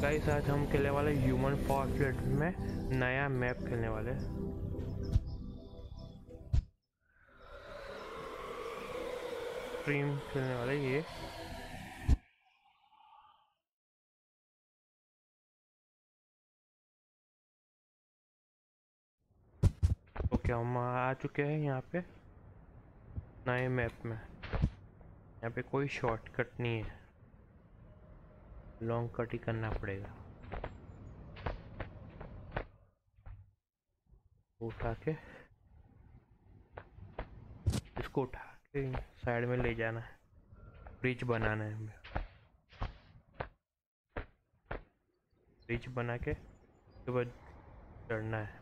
Guys आज हम खेलने वाले ह्यूमन फॉल फ्लड में नया मैप खेलने वाले। स्ट्रीम खेलने वाले ये। ओके हम आ चुके हैं यहाँ पे नए मैप में। यहाँ पे कोई शॉर्टकट नहीं है, लॉन्ग कट ही करना पड़ेगा। उठा के इसको उठा के साइड में ले जाना है, ब्रिज बनाना है हमें। ब्रिज बना के उसके बाद चढ़ना है।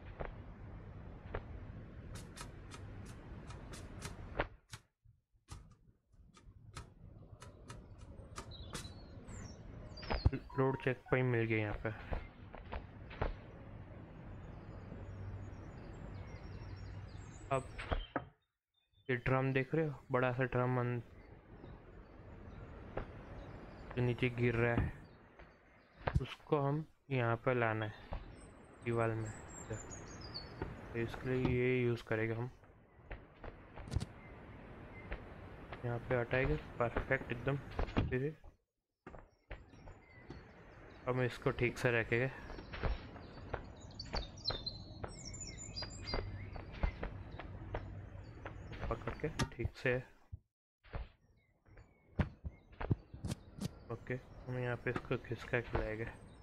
रोड चेक पॉइंट मिल गया यहाँ पे। अब ये ड्रम देख रहे हो, बड़ा सा ड्रम जो नीचे गिर रहा है, उसको हम यहाँ पे लाना है दीवार में। तो इसके लिए ये यूज़ करेंगे हम। यहाँ पे हटाएंगे परफेक्ट एकदम धीरे। हम इसको ठीक से रखेंगे। पकड़ के ठीक से। ओके हम यहाँ पे इसको खिसका के लाएंगे।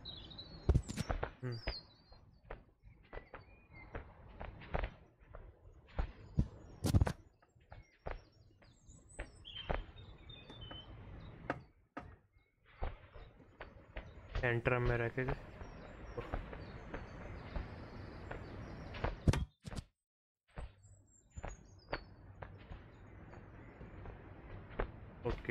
सेंटर में रखेंगे। ओके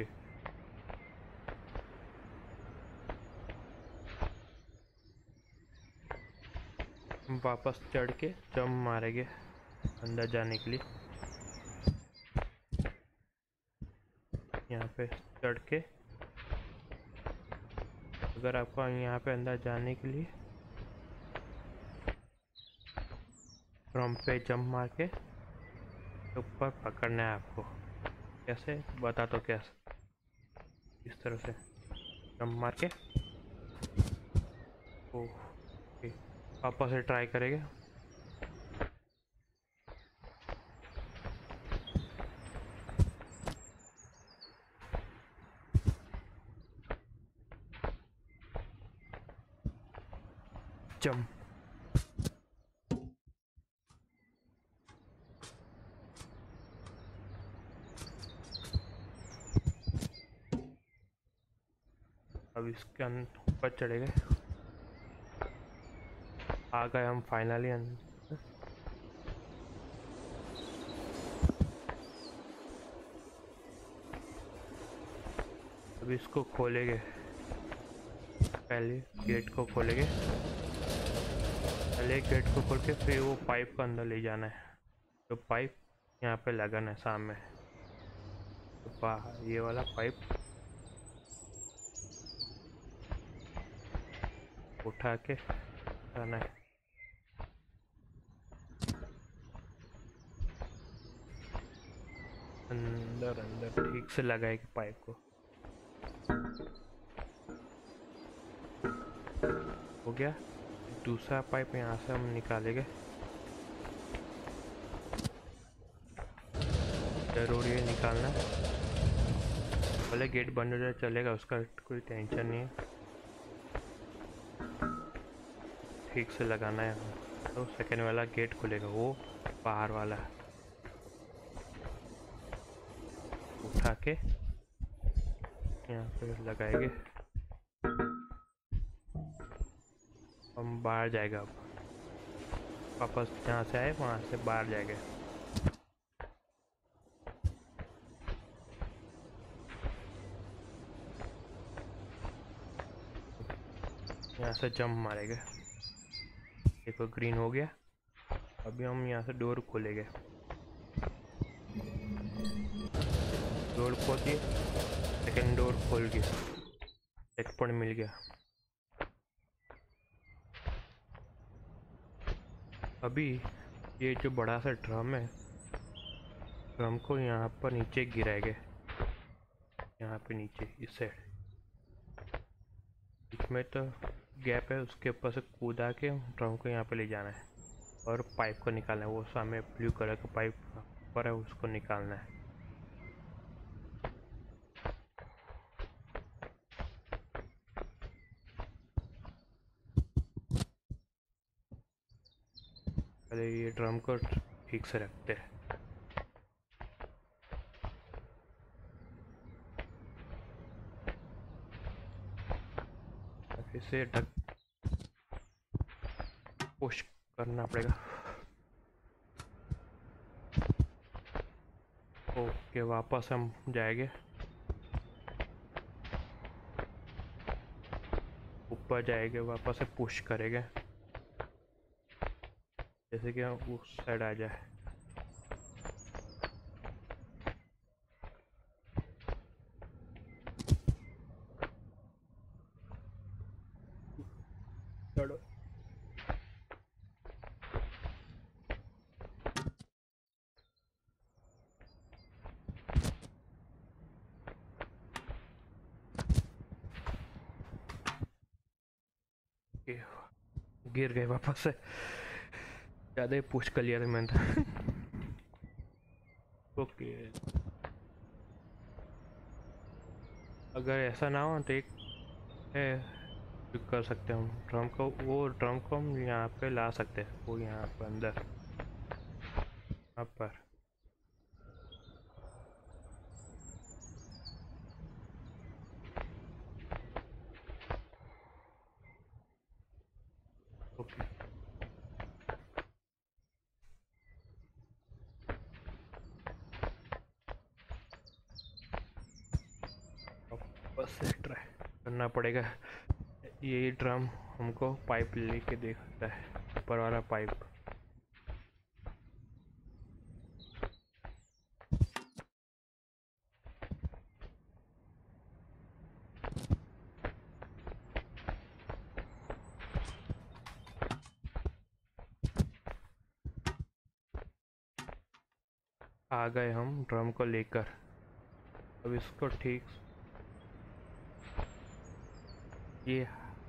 हम वापस चढ़ के जंप मारेंगे अंदर जाने के लिए। यहाँ पे चढ़ के अगर आपको यहाँ पे अंदर जाने के लिए फ्रॉम पे जंप मार के ऊपर पकड़ना है आपको। कैसे बता तो कैसे, इस तरह से जंप मार के। ओके वापस से ट्राई करेंगे। जंप अब इसके ऊपर चढ़े गए। आ गए हम फाइनली अंदर। अब इसको खोलेंगे, पहले गेट को खोलेंगे। पहले गेट को खोल के फिर वो पाइप को अंदर ले जाना है। तो पाइप यहाँ पे लगाना है सामने। तो बाहर ये वाला पाइप उठा के लाना है। अंदर अंदर ठीक से लगाएगी पाइप को। हो गया। दूसरा पाइप यहाँ से हम निकालेंगे। जरूर ये निकालना है, पहले गेट बंद हो जाए चलेगा, उसका कोई टेंशन नहीं है। ठीक से लगाना है। तो सेकेंड वाला गेट खुलेगा, वो बाहर वाला उठा के यहाँ पे लगाएंगे। हम बाहर जाएगा। अब वापस जहाँ से आए वहाँ से बाहर जाएगा। यहाँ से जंप मारेंगे। देखो ग्रीन हो गया। अभी हम यहाँ से डोर खोलेंगे। डोर खोल दिए, सेकेंड डोर खोल गया, चेक पॉइंट मिल गया। अभी ये जो बड़ा सा ड्रम है, ड्रम को यहाँ पर नीचे गिराएंगे, यहाँ पे नीचे इस साइड इसमें तो गैप है, उसके ऊपर से कूदा के ड्रम को यहाँ पे ले जाना है और पाइप को निकालना है। वो सामने ब्लू कलर का पाइप ऊपर है, उसको निकालना है। पहले ये ड्रम को ठीक से रखते हैं। इसे ढक पुश करना पड़ेगा। ओके, वापस हम जाएंगे, ऊपर जाएंगे, वापस से पुश करेंगे जैसे कि हम उस साइड आ जाए। चलो गिर गए वापस से, ज़्यादा ही पुश कर लिया था मैंने। ओके, अगर ऐसा ना हो तो एक है जो कर सकते हैं हम, ड्रम को, वो ड्रम को हम यहाँ पे ला सकते हैं, वो यहाँ पर अंदर, यहाँ पर। ओके, बस से ट्राई करना पड़ेगा। ये ड्रम हमको पाइप लेके दे सकता है, ऊपर वाला पाइप। आ गए हम ड्रम को लेकर। अब इसको ठीक ये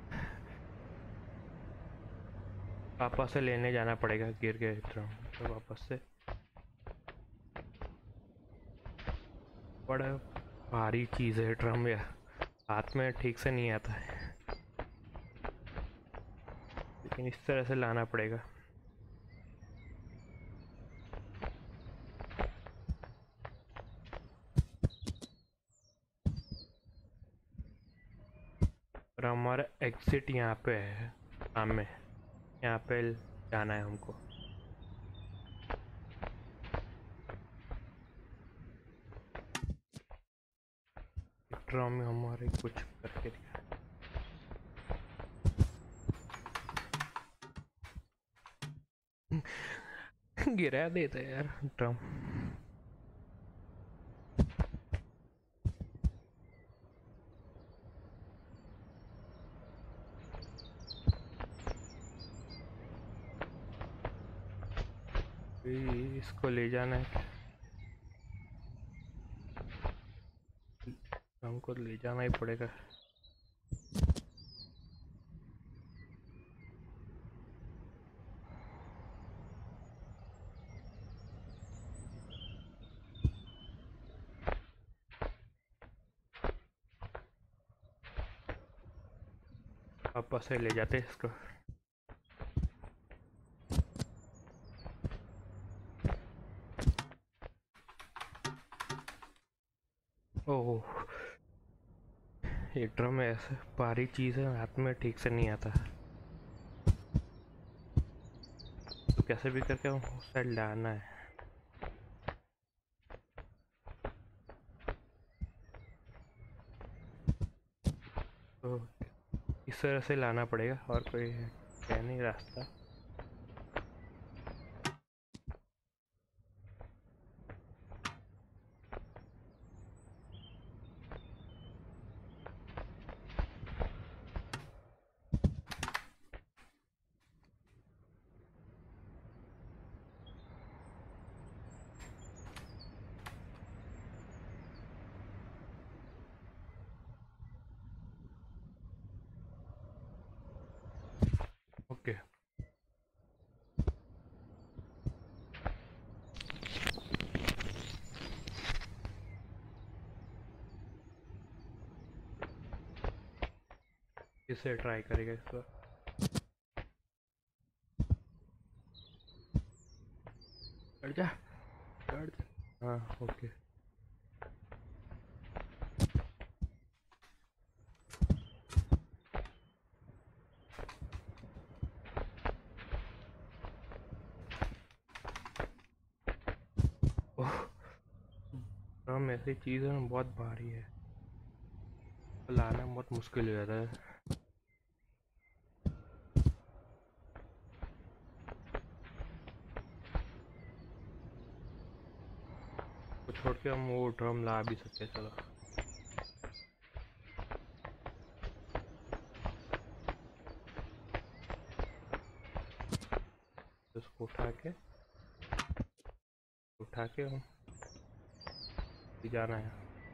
वापस से लेने जाना पड़ेगा, गिर गए ड्रम तो वापस से। बड़ा भारी चीज़ है ड्रम, या हाथ में ठीक से नहीं आता है, लेकिन इस तरह से लाना पड़ेगा। और हमारा एग्जिट यहाँ पे है सामने, यहाँ पे जाना है हमको। ड्रम में हमारे कुछ करके दिया, गिरा देते यार ड्रम। इसको ले जाना है, हमको ले जाना ही पड़ेगा। वापस से ले जाते इसको। ओह, ये ड्रम ऐसे भारी चीज़ है, हाथ में ठीक से नहीं आता, तो कैसे भी करके उस साइड लाना है। तो इस तरह से लाना पड़ेगा, और कोई है नहीं रास्ता। इसे ट्राई करेगा इस बार। चढ़ जा, चढ़ जा। हाँ ओके। ओह, ड्रम ऐसी चीज़ है ना, बहुत भारी है, लाना बहुत मुश्किल हो जाता है। तो छोड़ के हम वो ड्रम ला भी सकते हैं, चलो। इसको उठा के हम जाना है।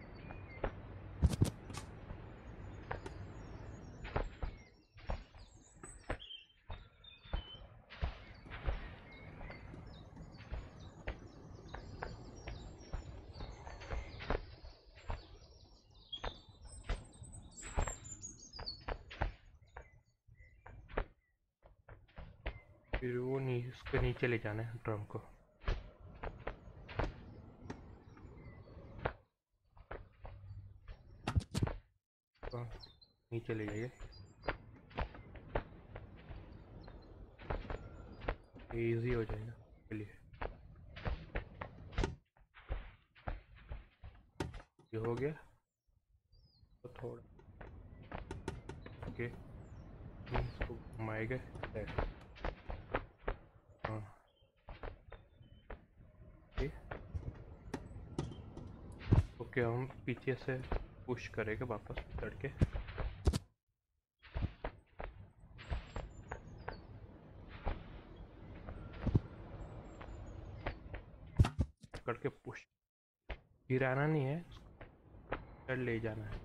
फिर वो इसके नीचे ले जाना है ड्रम को। तो नीचे ले जाइए, इजी हो जाएगा के लिए। ये हो गया तो थोड़ा ओके, इसको घुमाएंगे। हाँ ओके, हम पीछे से पुश करेंगे वापस चढ़ के। करके पुश, गिराना नहीं है, चढ़ ले जाना है।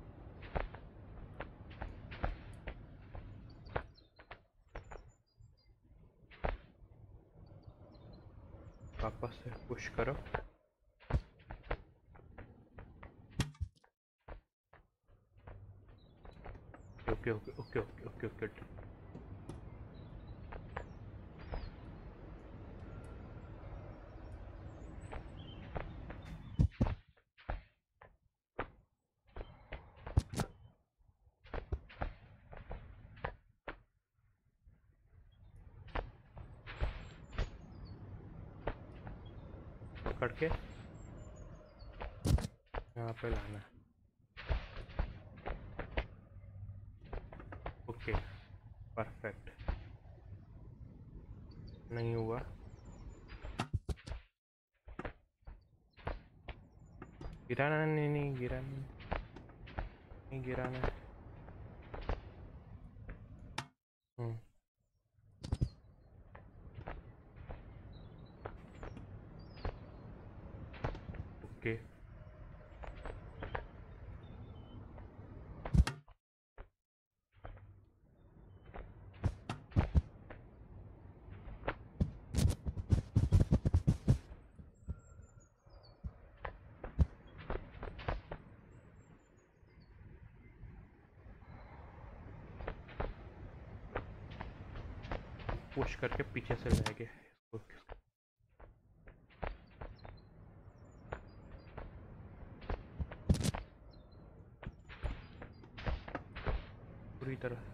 वापस से पुश करो। Okay okay okay okay okay okay. पकड़ के यहाँ पे लाना है। Okay perfect. नहीं हुआ, गिराना नहीं, नहीं गिराना, नहीं गिराना। ओके पुश करके पीछे से लाएंगे इसको। पूरी तरह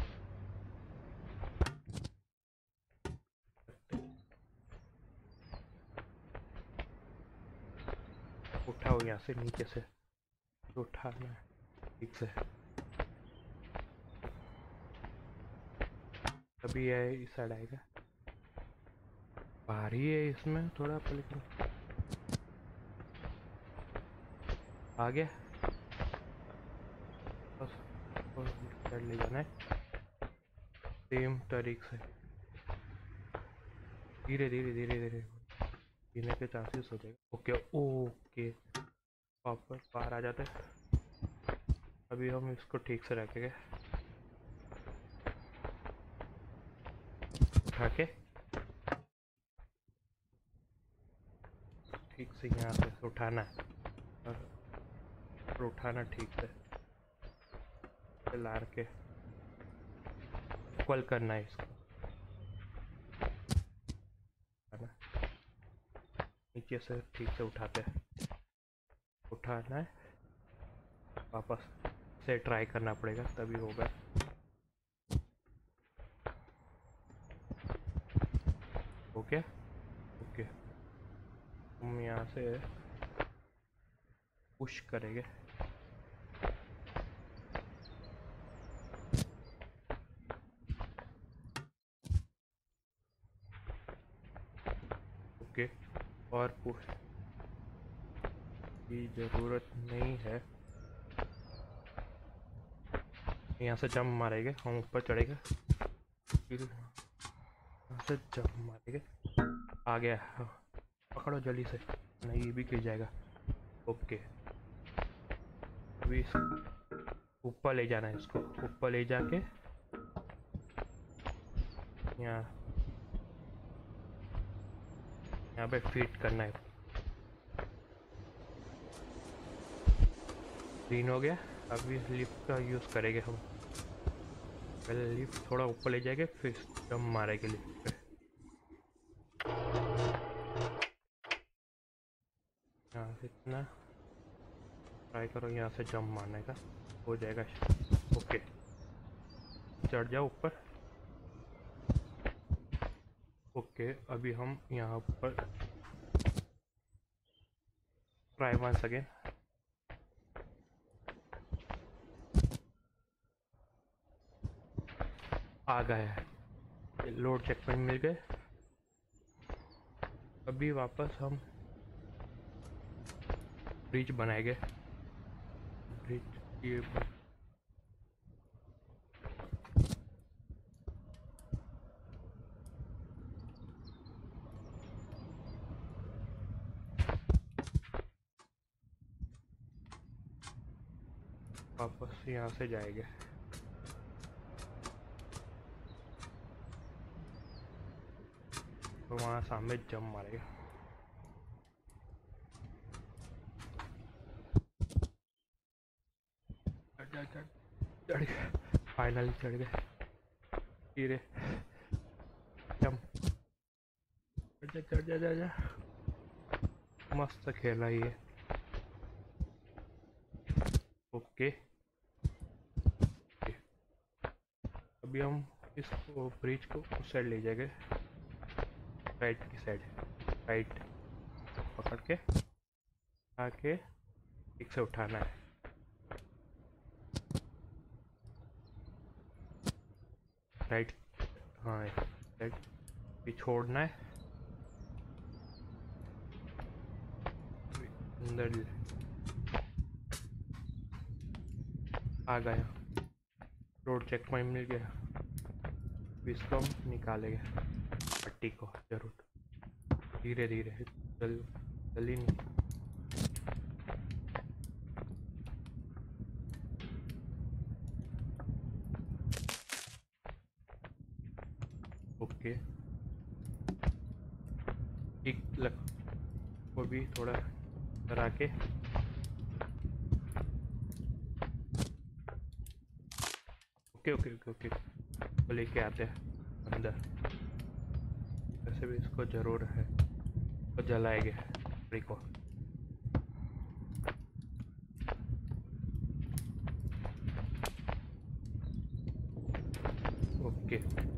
उठाओ, यहाँ से नीचे से उठाना है ठीक से, तभी है इस साइड आएगा। भारी है इसमें थोड़ा, लेकिन आ गया। बस साइड ले जाना है सेम तरीके से, धीरे धीरे धीरे धीरे गिरने के चांसेस हो जाएगा। ओके ओके, वापस बाहर आ जाते हैं। अभी हम इसको ठीक से रखेंगे, उठा के ठीक से यहाँ से उठाना है, और उठाना ठीक से लार के इक्वल करना है इसको, नीचे से ठीक से उठाते हैं, उठाना है, वापस से ट्राई करना पड़ेगा तभी होगा। ओके ओके, हम यहाँ से पुश करेंगे। ओके, और पुश की ज़रूरत नहीं है, यहाँ से जंप मारेंगे, हम ऊपर चढ़ेंगे, फिर यहाँ से जंप मारेंगे। आ गया, पकड़ो जल्दी से, नहीं ये भी गिर जाएगा। ओके, अभी ऊपर ले जाना है इसको, ऊपर ले जाके यहाँ पे फिट करना है। ग्रीन हो गया, अभी लिफ्ट का यूज़ करेंगे हम। पहले लिफ्ट थोड़ा ऊपर ले जाएंगे, फिर जंप मारेंगे लिफ्ट पे। यहाँ से इतना ट्राई करो, यहाँ से जंप मारने का हो जाएगा। ओके, चढ़ जाओ ऊपर। ओके, अभी हम यहाँ पर ट्राई वंस अगेन। आ गया है, लोड चेक पॉइंट मिल गए। अभी वापस हम ब्रिज बनाएंगे, ब्रिज ये वापस यहाँ से जाएंगे। तो वहाँ सामने जंप मारेगा। चढ़ गए, फाइनली चढ़ गए। धीरे जंप, चढ़ जा जा जा, मस्त खेला ये। ओके, अभी हम इसको ब्रिज को उस साइड ले जाएंगे, राइट की साइड, राइट पकड़ के आके एक से उठाना है। राइट, हाँ राइट भी छोड़ना है, अंदर आ गया। रोड चेक पॉइंट मिल गया, इसको हम निकालेंगे पट्टी को जरूर, धीरे धीरे, जल्दी नहीं। ओके, एक लग को भी थोड़ा करा के ओके ओके ओके ओके, तो लेके आते हैं अंदर। वैसे भी इसको ज़रूर है, तो जलाएंगे लकड़ी को। ओके,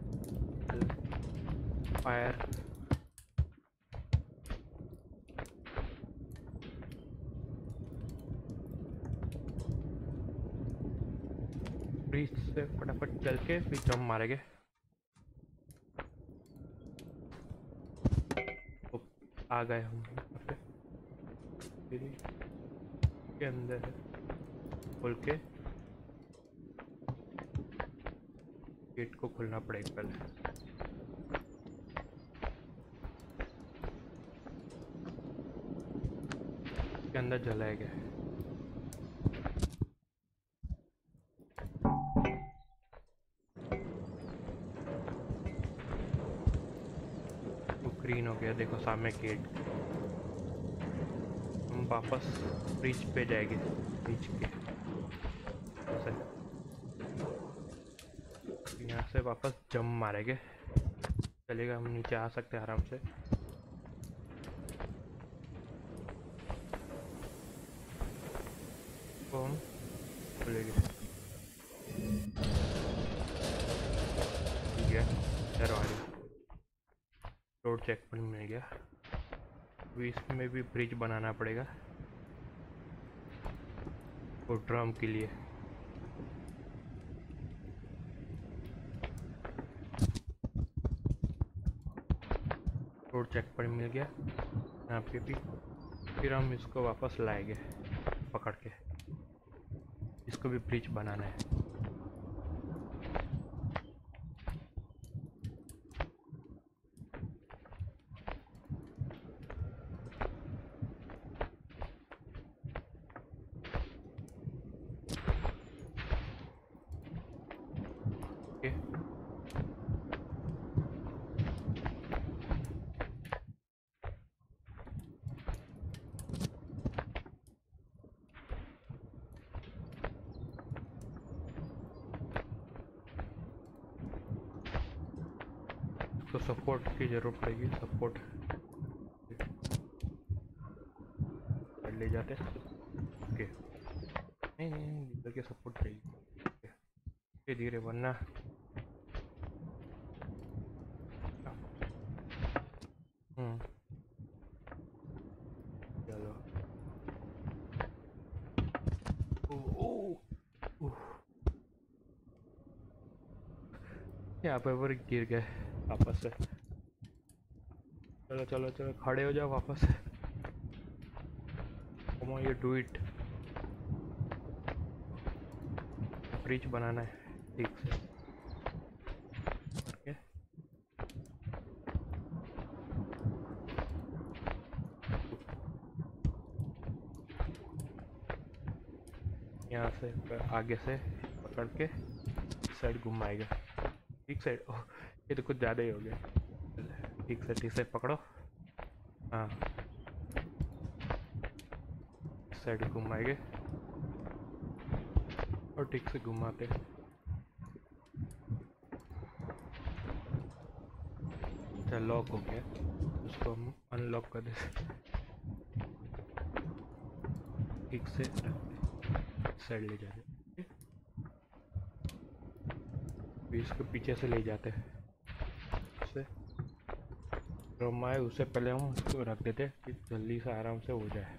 फायर ब्रिज से फटाफट चल के फिर जंप मारेंगे। आ गए हम के अंदर है, खोल के गेट को खोलना पड़ेगा पहले। के अंदर जलाया गया है। ग्रीन हो गया, देखो सामने गेट। हम वापस ब्रिज पे जाएंगे, ब्रिज के यहाँ से वापस जंप मारेंगे, चलेगा, हम नीचे आ सकते हैं आराम से। तो हम खुलेंगे, ठीक है, दरवाजा रोड चेक पॉइंट मिल गया। अभी इसमें भी ब्रिज बनाना पड़ेगा और ड्रम के लिए। रोड चेक पॉइंट मिल गया यहाँ पे भी। फिर हम इसको वापस लाएंगे पकड़ के, इसको भी ब्रिज बनाना है। ओके, तो सपोर्ट की जरूरत पड़ेगी, सपोर्ट ले जाते हैं। ओके, नहीं नहीं नहीं, इधर के सपोर्ट चाहिए। धीरे धीरे, वरना चलो। यहाँ पे ऊपर गिर गए वापस से। चलो चलो चलो, खड़े हो जाओ वापस से। Come on, you do it. Bridge बनाना है ठीक से। ओके, यहाँ से आगे से पकड़ के साइड घुमाएगा। ठीक साइड, ओह ये तो कुछ ज़्यादा ही हो गया। ठीक से पकड़ो। हाँ, साइड घुमाएंगे और ठीक से घुमाते। अच्छा, लॉक हो गया, उसको हम अनलॉक कर देते। ठीक से साइड ले जाते, इसको पीछे से ले जाते हैं। उससे ड्रम आए उससे पहले हम उसको रख देते कि जल्दी से आराम से हो जाए।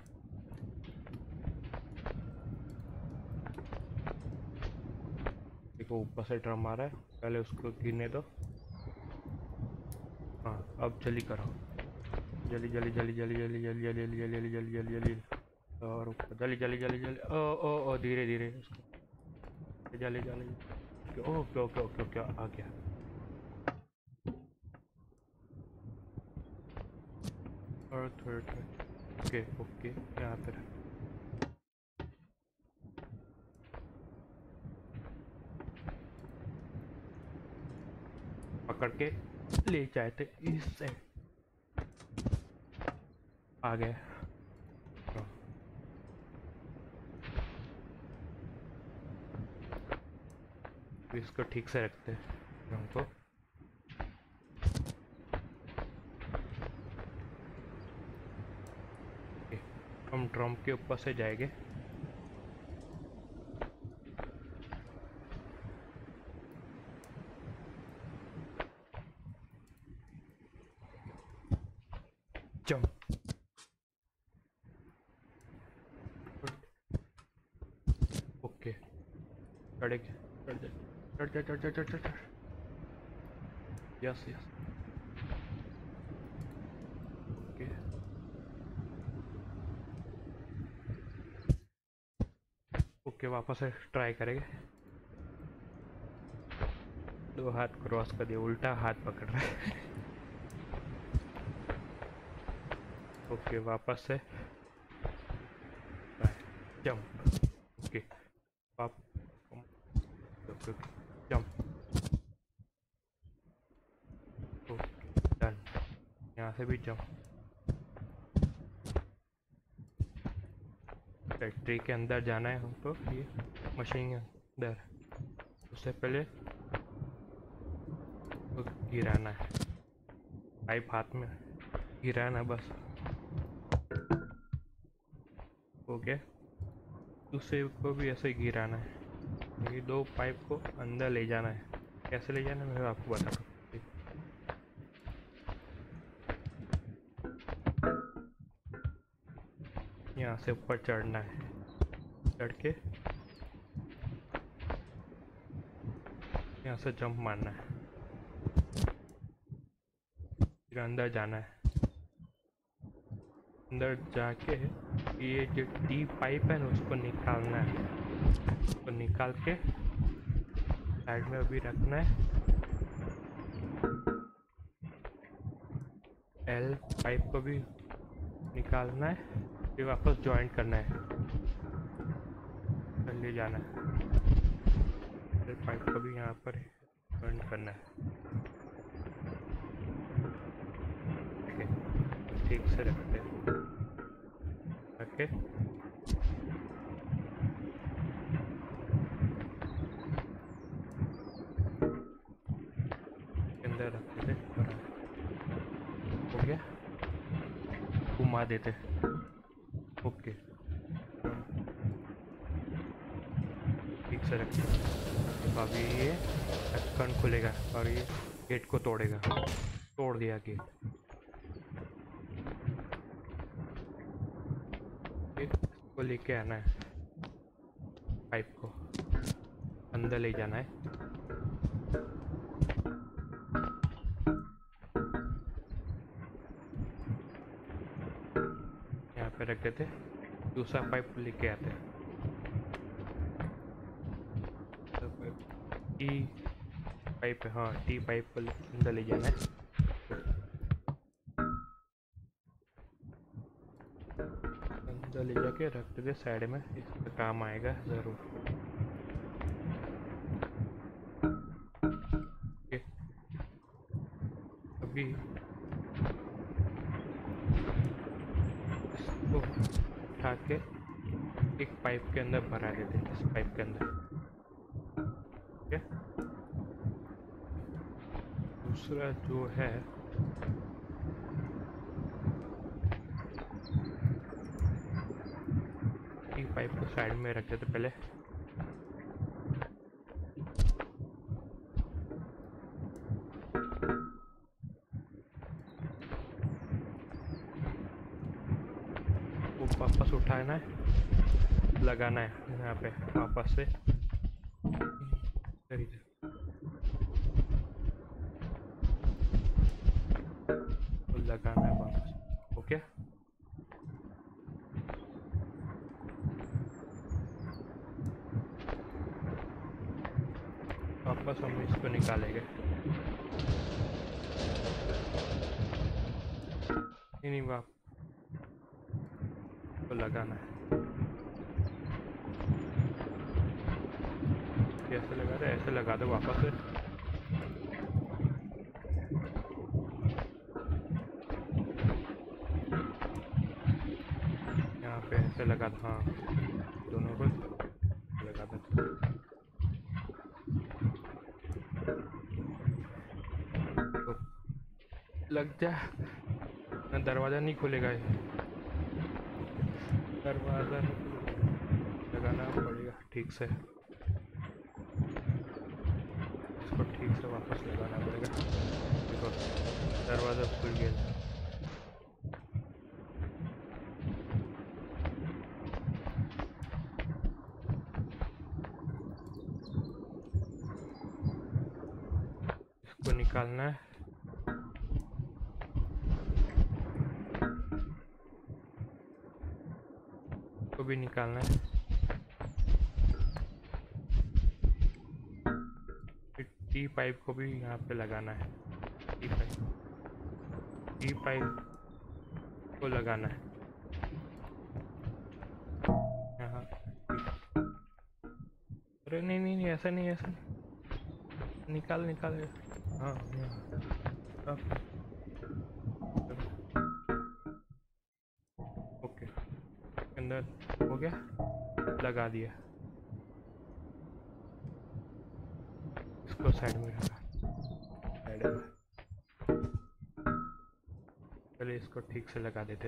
देखो ऊपर से ड्रम आ रहा है, पहले उसको गिरने दो। हाँ, अब जल्दी करो, जल्दी जल्दी जल्दी जल्दी जल्दी जल्दी जल्दी जल्दी जल्दी जल्दी जल्दी जल्दी, और ऊपर जल्दी जल्दी जल्दी जल्दी, ओ धीरे धीरे उसको जल्दी जल्दी। ओके ओके ओके ओके, आ गया। और थोड़ा ओके ओके, यहाँ पे पकड़ के ले जाए थे इससे। आ गए। इसको ठीक से रखते हैं हमको। हम ड्रम के ऊपर से जाएंगे। जंप, ओके, चढ़ चढ़ चढ़ चढ़ चढ़ चढ़ चढ़ चढ़ चढ़, यस यस, ओके। ओके, वापस से ट्राई करेंगे। दो हाथ क्रॉस कर दिए, उल्टा हाथ पकड़ रहा है। ओके, वापस से जंप, ओके, आप okay okay, jump, okay done. यहाँ से भी जंप। फैक्ट्री के अंदर जाना है हमको, ये मशीन के अंदर। उससे पहले तो गिराना है, पाइप हाथ में गिराना बस। हो गया। दूसरे को भी ऐसे ही गिराना है। ये दो पाइप को अंदर ले जाना है। कैसे ले जाना है मैं आपको बताता हूँ। यहाँ से ऊपर चढ़ना है, चढ़ के यहाँ से जंप मारना है, फिर अंदर जाना है। अंदर जाके ये जो टी पाइप है ना उसको निकालना है। उसको निकाल के साइड में अभी रखना है। एल पाइप को भी निकालना है, फिर वापस ज्वाइंट करना है, फिर ले जाना है। फिर पाइप को भी यहाँ पर ज्वाइंट करना है। ठीक से रखते हैं, रखे। अंदर रखते थे, हो गया। घुमा देते। ओके, ठीक से रखते। अभी ये ढक्कन खुलेगा और ये गेट को तोड़ेगा। तोड़ दिया गेट। इसको लेके आना है, पाइप को अंदर ले जाना है। यहाँ पे रख देते, दूसरा पाइप लेके आते हैं। टी पाइप, हाँ टी पाइप को अंदर ले जाना है। अंदर ले जाके रख देते साइड में, इसका काम आएगा ज़रूर। अभी इसको उठा के एक पाइप के अंदर भरा देते हैं, इस पाइप के अंदर। ठीक है। दूसरा जो है एक पाइप को साइड में रख देते पहले। वो वापस उठाना है, लगाना है यहाँ पे वापस से। तो लगाना है वापस। ओके, वापस हम इसको निकालेंगे। नहीं वापस तो लगाना है। कैसे लगा दे, ऐसे लगा दो वापस से। यहाँ पे ऐसे लगा दो, हाँ दोनों को लगा दो। तो लग जा, दरवाज़ा नहीं खुलेगा ये, दरवाज़ा लगाना पड़ेगा ठीक से। इसको ठीक से वापस लगाना पड़ेगा। देखो दरवाज़ा खुल गया। इसको निकालना है। इसको भी निकालना है। टी पाइप को भी यहाँ पे लगाना है। टी पाइप को लगाना है यहाँ। अरे नहीं नहीं नहीं, ऐसा नहीं, ऐसा नहीं। निकाल निकाल। हाँ हाँ। ओके, अंदर हो गया, लगा दिया। इसको साइड में रखा, साइड में। पहले इसको ठीक से लगा देते,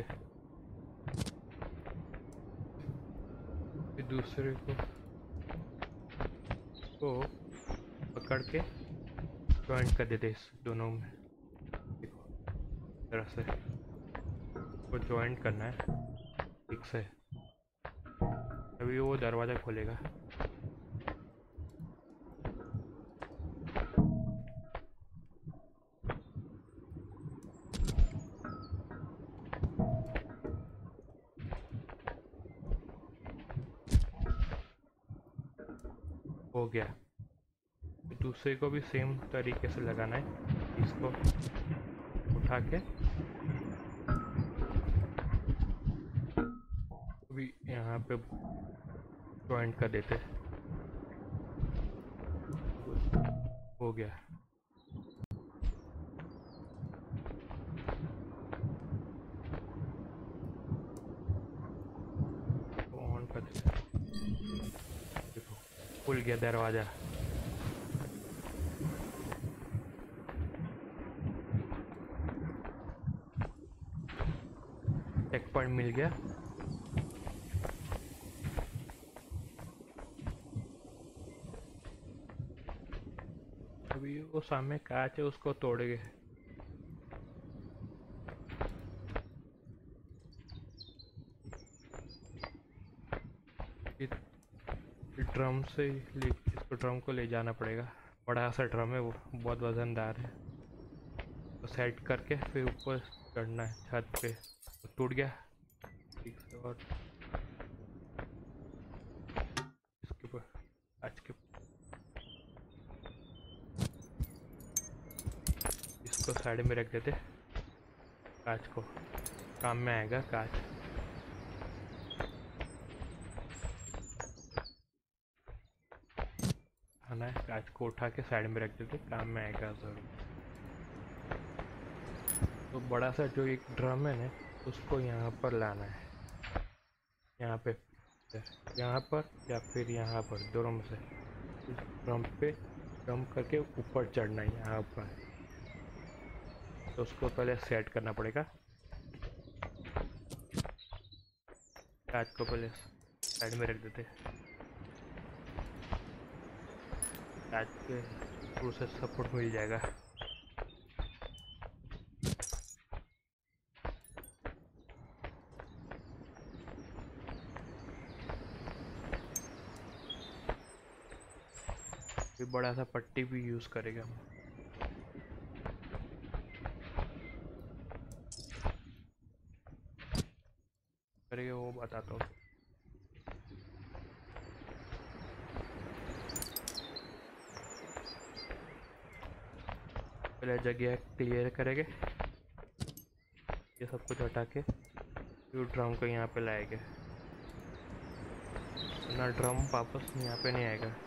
फिर दूसरे को पकड़ के जॉइंट कर देते इस दोनों में। देखो तरह से को जॉइंट करना है ठीक से, अभी वो दरवाज़ा खोलेगा। हो गया। दूसरे को भी सेम तरीके से लगाना है, इसको उठा के अभी यहाँ पे जॉइंट कर देते। हो गया। ऑन कर देते, देखो खुल गया दरवाज़ा। चेक पॉइंट मिल गया। अभी वो सामने कांच है, उसको तोड़ेंगे। ड्रम से इसको ड्रम को ले जाना पड़ेगा। बड़ा सा ड्रम है, वो बहुत वजनदार है। तो सेट करके फिर ऊपर चढ़ना है छत पे। तो टूट गया ठीक से, और इसके ऊपर कांच के, इसको साइड में रख देते। कांच को काम में आएगा कांच। आना है, कांच को उठा के साइड में रख देते, काम में आएगा ज़रूर। तो बड़ा सा जो एक ड्रम है ना, उसको यहाँ पर लाना है, यहाँ पे, यहाँ पर या फिर यहाँ पर, दोनों में से। इस ड्रम पे ड्रम करके ऊपर चढ़ना है यहाँ पर। तो उसको पहले सेट करना पड़ेगा। कांच को पहले साइड में रख देते, कांच के थ्रू से सपोर्ट मिल जाएगा। फिर बड़ा सा पट्टी भी यूज़ करेंगे हम। करेंगे वो बताता हूँ। पहले जगह क्लियर करेंगे, ये सब कुछ हटा के फिर ड्रम को यहाँ पे लाएंगे, ना ड्रम वापस यहाँ पे नहीं आएगा।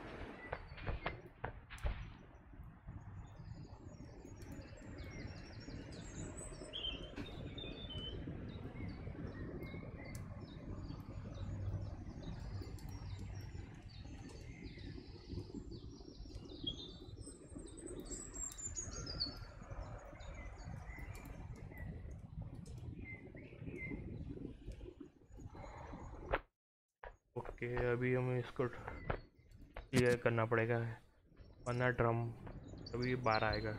ओके, अभी हमें इसको क्लियर करना पड़ेगा, वरना ड्रम अभी बाहर आएगा।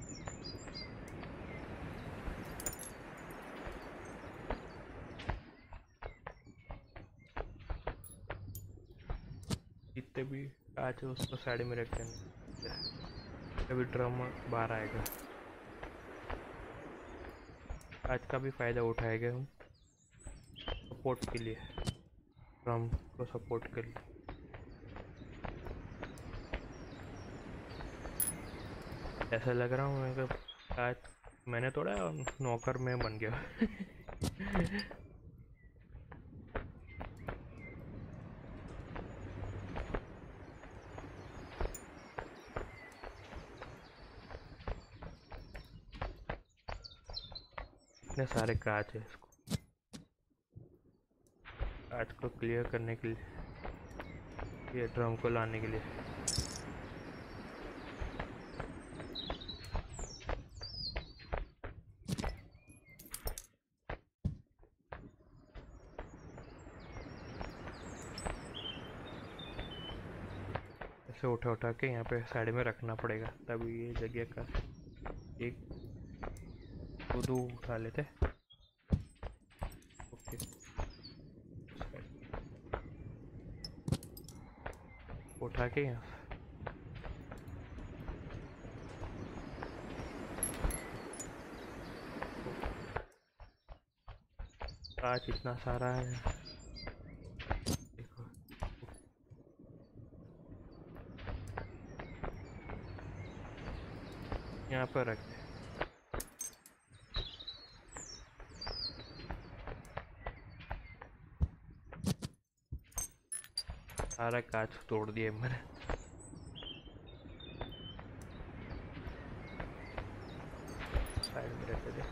जितने भी कांच है उसको साइड में रख देंगे, अभी ड्रम बाहर आएगा। कांच का भी फ़ायदा उठाएंगे हम सपोर्ट के लिए, ड्रम को सपोर्ट के लिए। ऐसा लग रहा हूँ मैं कि कांच मैंने तोड़ा और नौकर में बन गया। इतने सारे कांच है, इसको कांच को क्लियर करने के लिए, ये ड्रम को लाने के लिए। से उठा उठा के यहाँ पे साइड में रखना पड़ेगा, तभी ये जगह का एक दो उठा लेते। ओके, उठा के यहाँ कांच इतना सारा है, देखो। यहाँ पर रखते, सारा कांच तोड़ दिया मैंने। साइड में रख दे।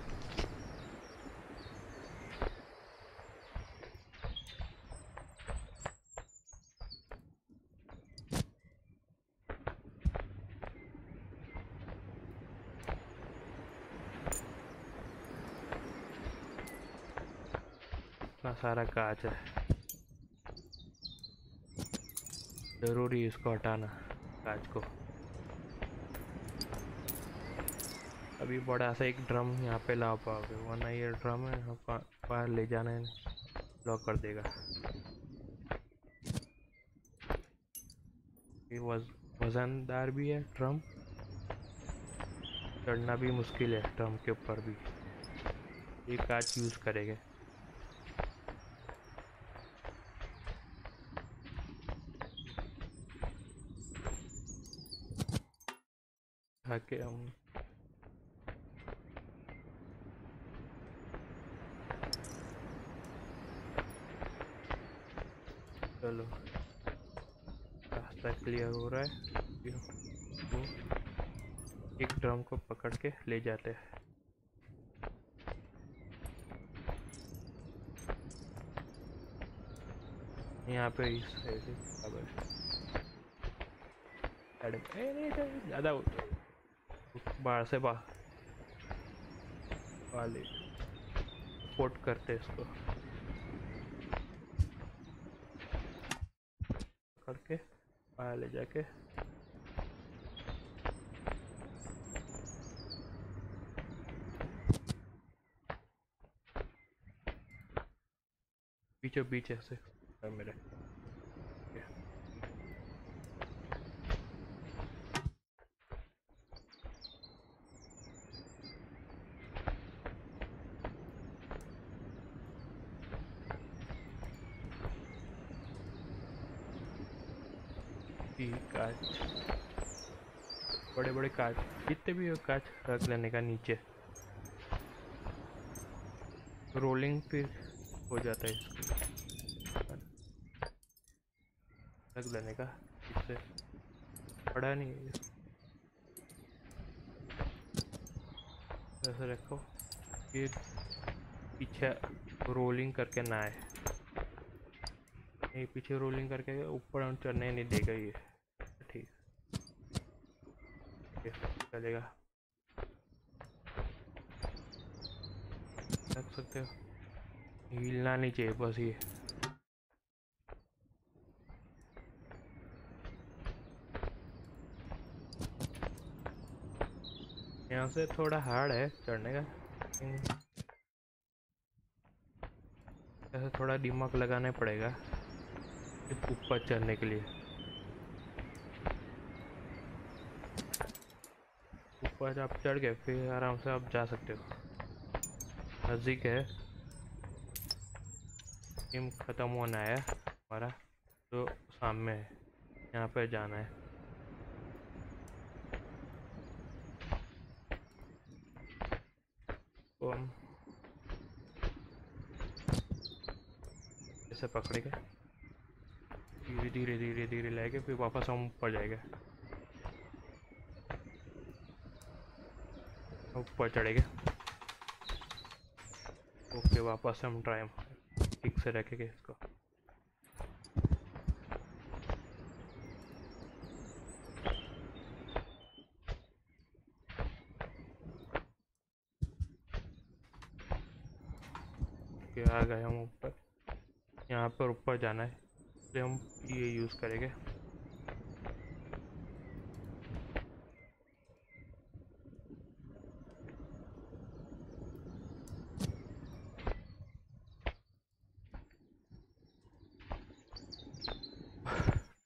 इतना सारा कांच है, जरूरी इसको हटाना कांच को। अभी बड़ा सा एक ड्रम यहाँ पे ला पाओगे, वरना ये ड्रम है बाहर ले जाने ब्लॉक कर देगा। ये वजनदार भी है ड्रम, चढ़ना भी मुश्किल है ड्रम के ऊपर भी। ये कांच यूज करेंगे। ताकि हम चलो, रास्ता क्लियर हो रहा है। वो एक ड्रम को पकड़ के ले जाते हैं। यहाँ पे इस साइड ज़्यादा बाहर से वाले सपोर्ट करते इसको पकड़ के बाहर ले जाके। बीचों बीच ऐसे मेरे कांच, बड़े बड़े कांच, जितने भी हो कांच रख लेने का नीचे। रोलिंग फिर हो जाता है इसको रख लेने का, इससे पड़ा नहीं है। ऐसे रखो ये पीछे रोलिंग करके ना आए, ये पीछे रोलिंग करके ऊपर चढ़ने नहीं देगा ये। ठीक चलेगा, रख सकते हो, हिलना नहीं चाहिए बस। ये यहाँ से थोड़ा हार्ड है चढ़ने का, ऐसे थोड़ा दिमाग लगाना पड़ेगा ऊपर चढ़ने के लिए। ऊपर आप चढ़ गए फिर आराम से आप जा सकते हो, नज़दीक है। गेम ख़त्म होना है हमारा, तो सामने है, यहाँ पे जाना है। तो हम ऐसे पकड़ेंगे, धीरे धीरे धीरे धीरे लाएंगे, फिर वापस हम ऊपर जाएंगे, ऊपर चढ़ेंगे। ओके, वापस हम ड्राइव ठीक से रखेंगे इसको। ओके, आ गए हम ऊपर। यहाँ पर ऊपर जाना है इसलिए हम ये यूज़ करेंगे।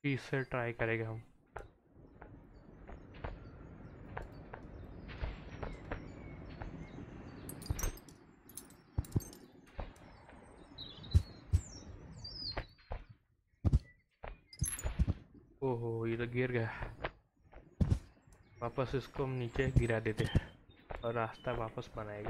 इससे ट्राई करेंगे हम। ओहो ये तो गिर गया। वापस इसको हम नीचे गिरा देते हैं और रास्ता वापस बनाएगा।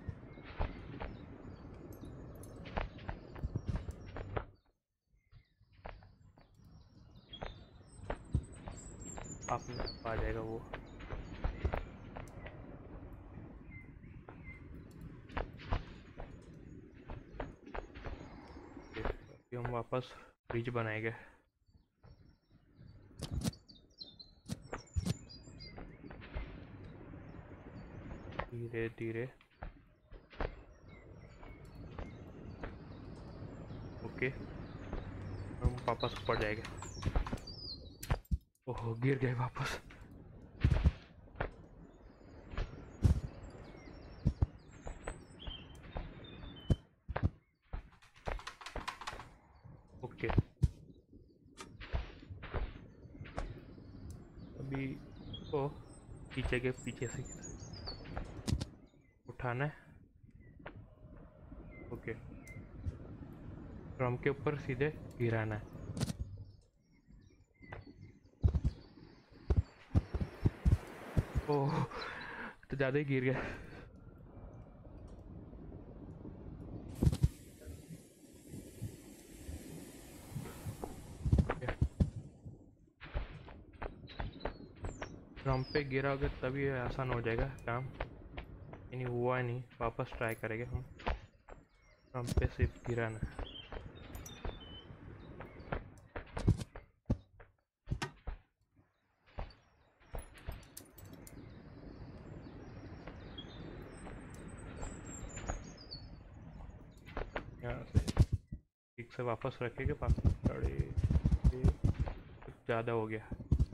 अपने आप आ जाएगा वो। अभी हम वापस ब्रिज बनाएंगे। धीरे धीरे। ओके हम वापस ऊपर जाएंगे। ओहो गिर गए वापस। ओके अभी को पीछे के पीछे से उठाना है। ओके ड्रम के ऊपर सीधे गिराना है। ओह तो ज़्यादा ही गिर गया। ड्रम पे गिराओगे तभी आसान हो जाएगा काम। नहीं हुआ नहीं, वापस ट्राई करेंगे हम। ड्रम पे सिर्फ गिराना। यहाँ से ठीक से वापस रखेंगे। पास ज़्यादा हो गया।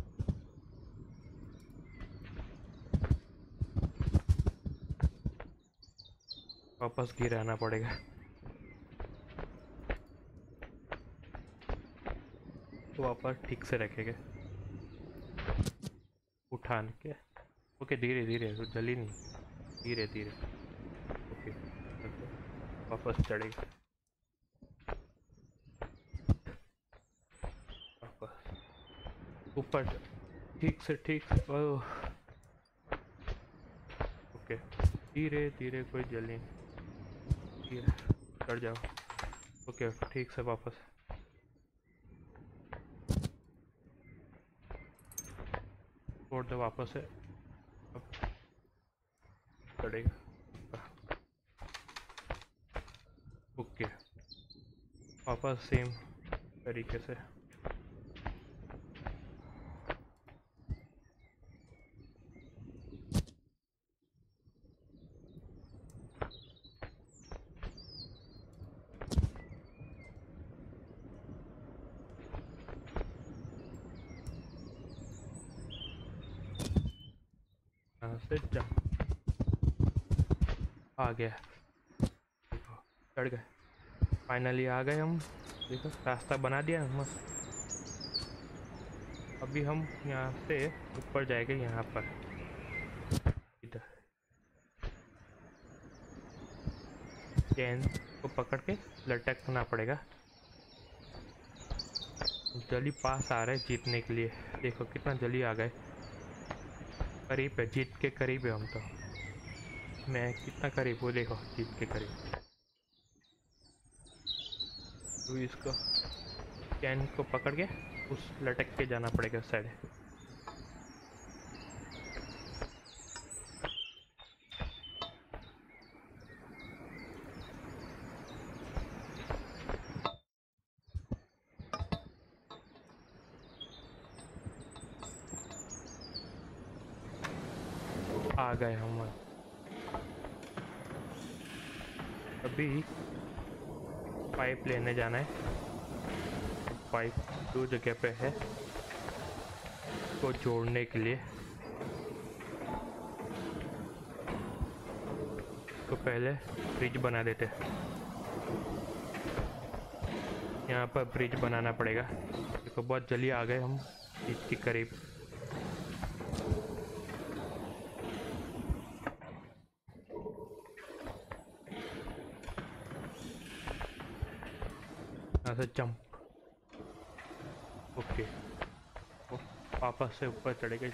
वापस गिराना पड़ेगा। तो वापस ठीक से रखेंगे उठान के। ओके धीरे धीरे, जल्दी नहीं, धीरे धीरे। ओके वापस चढ़ेगा। वापस ऊपर ठीक से ओह ओके धीरे धीरे, कोई जल्दी नहीं, धीरे चढ़ जाओ। ओके ठीक से वापस। छोड़ दो वापस है। चढ़ेगा। ओके वापस सेम तरीके से। यहाँ से जंप आ गया। देखो चढ़ गए, फाइनली आ गए हम। देखो रास्ता बना दिया मस्त। अभी हम यहाँ से ऊपर जाएंगे। यहाँ पर इधर चैन को पकड़ के लटकना पड़ेगा। जल्दी पास आ रहे जीतने के लिए। देखो कितना जल्दी आ गए, करीब है, जीत के करीब है हम तो। मैं कितना करीब हूँ देखो, जीत के करीब। तो इसको चैन को पकड़ के उस लटक के जाना पड़ेगा साइड। आ गए हम। अभी पाइप लेने जाना है। पाइप दो जगह पे है को जोड़ने के लिए। तो पहले ब्रिज बना देते हैं। यहाँ पर ब्रिज बनाना पड़ेगा। देखो बहुत जल्दी आ गए हम इसके करीब। यहाँ से जंप। ओके, वापस से ऊपर चढ़ेंगे,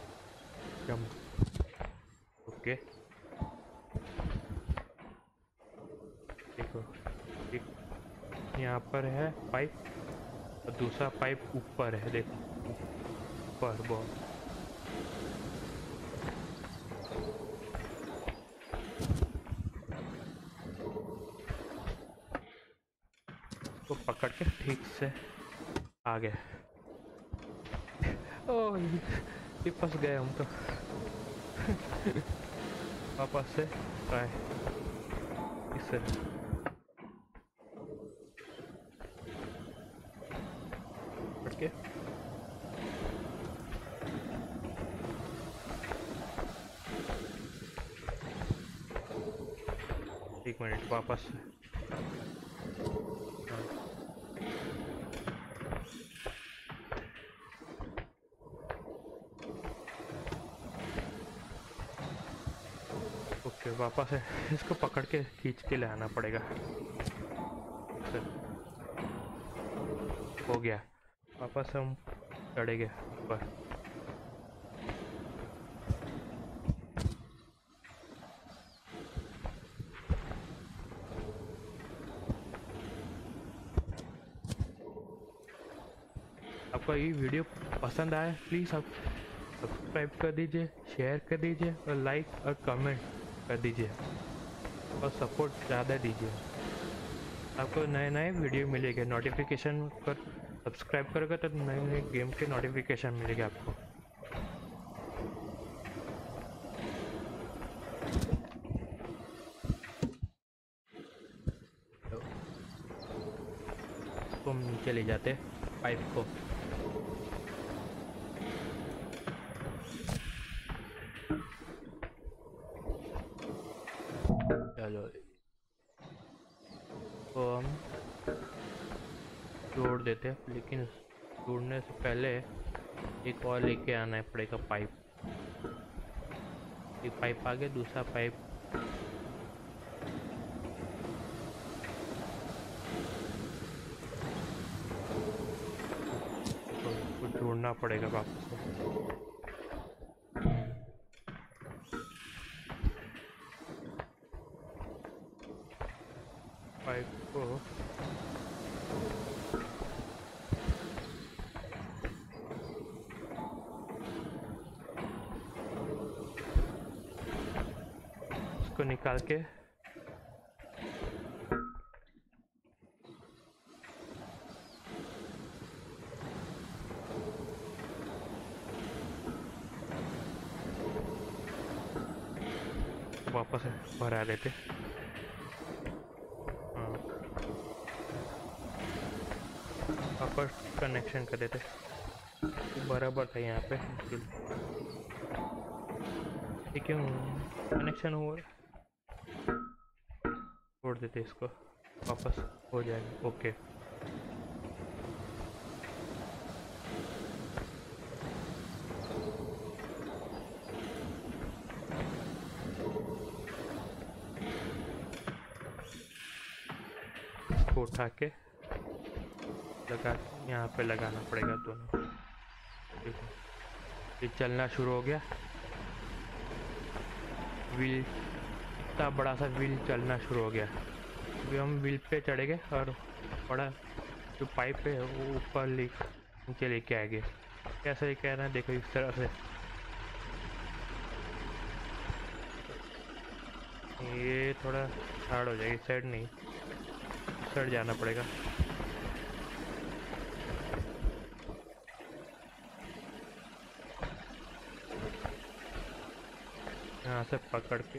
जंप। ओके, देखो एक यहाँ पर है पाइप और दूसरा पाइप ऊपर है, देखो ऊपर बहुत। तो पकड़ के ठीक से आ गए। ओह ये फंस गए हम तो। वापस से ट्राई इससे। पकड़ के एक मिनट, वापस से। ओके, वापस है, इसको पकड़ के खींच के ले आना पड़ेगा। हो गया, वापस हम चढ़ेंगे ऊपर। आपको ये वीडियो पसंद आया प्लीज़ आप सब्सक्राइब कर दीजिए, शेयर कर दीजिए और लाइक और कमेंट कर दीजिए और सपोर्ट ज़्यादा दीजिए। आपको नए नए वीडियो मिलेंगे, नोटिफिकेशन पर सब्सक्राइब करोगे तो नए नए गेम के नोटिफिकेशन मिलेंगे आपको। तो हम नीचे ले जाते पाइप को। चलो तो हम जोड़ देते हैं, लेकिन जोड़ने से पहले एक और लेके आना पड़ेगा पाइप। एक पाइप आ गया, दूसरा पाइप तो जोड़ना पड़ेगा वापस से। पाइप को इसको निकाल के वापस भरा देते। वापस कनेक्शन कर देते, बराबर था यहाँ पे। क्यों कनेक्शन हो छोड़ देते, इसको वापस हो जाएगा। ओके, इसको उठा के लगा, यहाँ पे लगाना पड़ेगा दोनों। देखो ये चलना शुरू हो गया, व्हील, इतना बड़ा सा व्हील चलना शुरू हो गया। अभी हम व्हील पे चढ़ेंगे और बड़ा जो पाइप है वो ऊपर नीचे लेके आएंगे। कैसे लेके आना है देखो, इस तरह से। ये थोड़ा हार्ड हो जाएगा, इस साइड नहीं, इस साइड जाना पड़ेगा। यहाँ से पकड़ के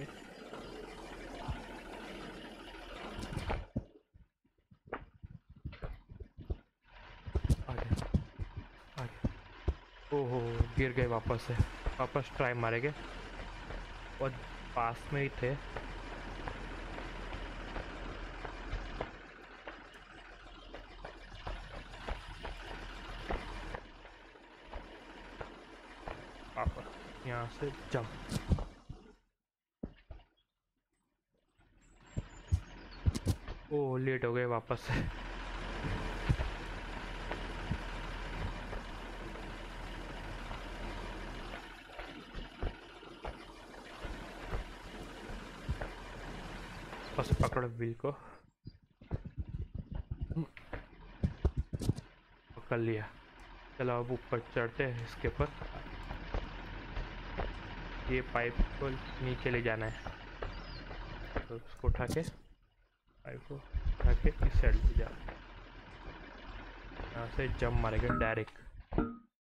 आगे आगे। ओहो गिर गए, वापस से वापस ट्राई मारेंगे, और पास में ही थे। यहाँ से जंप। ओ लेट हो गए वापस से। बस पकड़ो व्हील को, पकड़ लिया। चलो अब ऊपर चढ़ते हैं इसके ऊपर। ये पाइप को नीचे ले जाना है, तो उसको उठा के पाइप को उठा के इस साइड ले जा। यहाँ से जंप मारेंगे डायरेक्ट।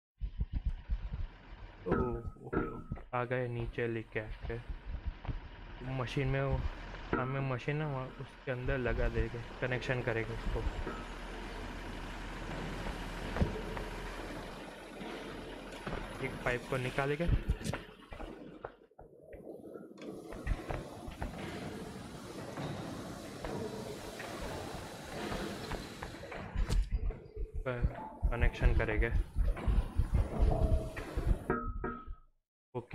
ओह ओके ओके, आ गए नीचे लेके आके। मशीन में वो सामने मशीन है वहाँ, उसके अंदर लगा देंगे, कनेक्शन करेंगे उसको। एक पाइप को निकालेंगे, कनेक्शन करेंगे। ओके,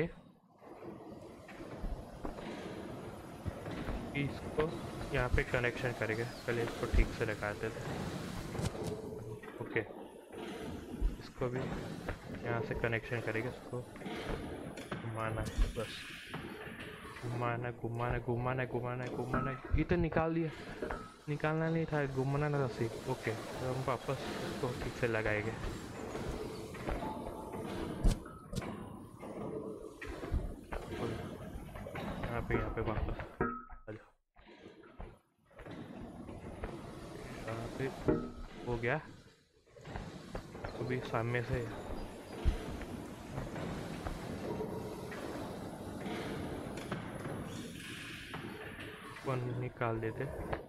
इसको यहाँ पे कनेक्शन करेंगे। पहले इसको ठीक से लगा देते। ओके, इसको भी यहाँ से कनेक्शन करेंगे। इसको घुमाना है, बस घुमाना घुमाना घुमाना घुमाना घुमाना। ये तो निकाल दिया, निकालना नहीं था, घुमाना था सिर्फ। ओके, तो हम वापस इसको ठीक से लगाएंगे। यहाँ पे वापस आ जाओ। यहाँ पे हो गया। तो भी सामने से वन निकाल देते,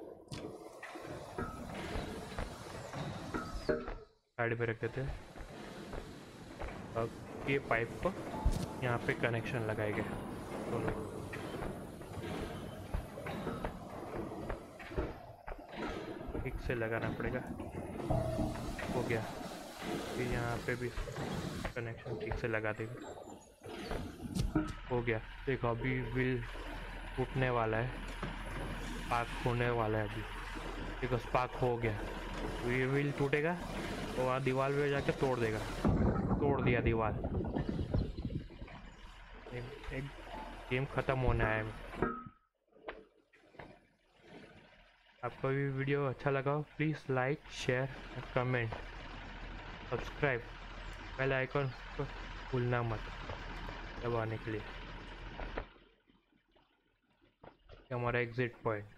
साइड पे रख देते। अब ये पाइप को यहाँ पे कनेक्शन लगाएंगे दोनों। ठीक से लगाना पड़ेगा। हो गया, फिर यहाँ पे भी कनेक्शन ठीक से लगा देंगे। हो गया। देखो अभी व्हील टूटने वाला है, स्पार्क होने वाला है अभी। देखो स्पार्क हो गया, तो ये व्हील टूटेगा तो वहाँ दीवार पे जाके तोड़ देगा। तोड़ दिया दीवार। एक गेम ख़त्म होने आया है। आपको भी वीडियो अच्छा लगा हो please like share comment subscribe, bell icon को भूलना मत दबाने के लिए। हमारा एग्जिट पॉइंट।